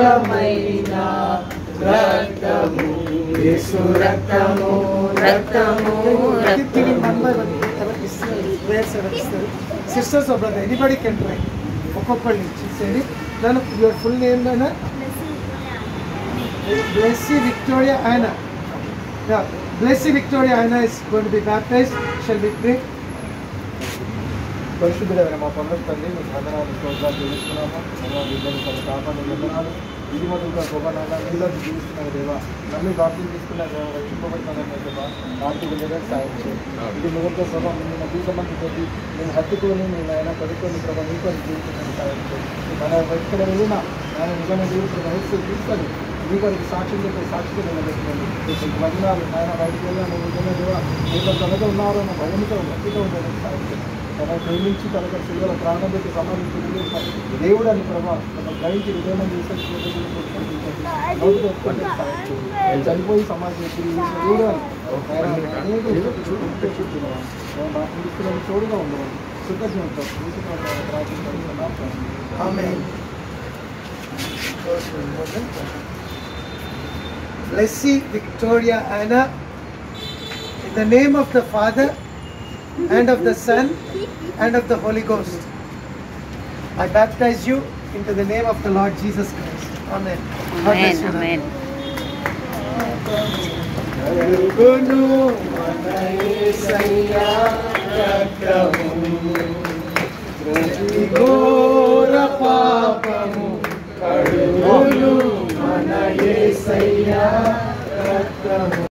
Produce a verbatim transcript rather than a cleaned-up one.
పవిత్రమైన రక్తము, యేసు రక్తము, రక్తము, sisters of brother anybody can try. ఒక్కొక్కళ్ళు ఇచ్చేసేది. నన్ను యువర్ ఫుల్ నేమ్ నాన్న Blessy Victoria Anna. Yeah, Blessy Victoria Anna is going to be baptized. Shall we pray? పరిశుద్ధుడైన మా పరమ తండ్రి, మీ వందనాలు స్తోత్రాలు తెలుస్తున్నాము. అలా బిడ్డలు తన కాపాడు వందనాలు. ఇది మొదలుగా గొప్పనాన్న మీలో జీవిస్తున్న దేవా, నన్ను బాప్తిజం తీసుకున్న దేవా, రక్షింపబడుతున్నాను దేవా, ఆర్థిక లేదా సాయం చేయండి. ఇది మొదటి ప్రభావం నిన్న బీజమంతి పెట్టి నేను హత్తుకొని నేను ఆయన కడుక్కొని ప్రభావ మీకు జీవిస్తున్నాను సాయం చేయండి. మన ఎక్కడ వెళ్ళినా ఆయన నిజమైన జీవితం వయస్సు తీసుకొని మీ కొరకు సాక్షి చెప్పే సాక్షిగా నిలబెట్టుకోండి. వందనాలు ఆయన బయటకు వెళ్ళాను నిజమైన దేవా, మీతో తనతో ఉన్నారో నా భయంతో భక్తితో ఉండడం సాయం చేయండి. తన ప్రేమించి తనకు శిలువలో ప్రాణం పెట్టి సమాధించి దేవుడు అని ప్రభావ తన గ్రహించి హృదయం చనిపోయి సమాజం దేవుడు తోడుగా ఉండడం కృతజ్ఞతతో Blessy Victoria Anna, in the name of the Father and of the Son and of the Holy Ghost, I baptize you into the name of the Lord Jesus Christ. Amen. Amen. Amen. ఘోర పాపము కడుగును మన యేసయ్య రక్తము.